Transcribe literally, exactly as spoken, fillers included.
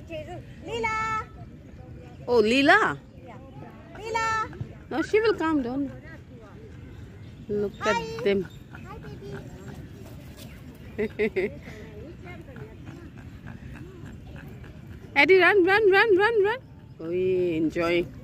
Lila. Oh, Lila. Yeah. Lila. No, she will calm down. Look Hi. at them. Hi, baby. Eddie, run, run, run, run, run. Oh, enjoy.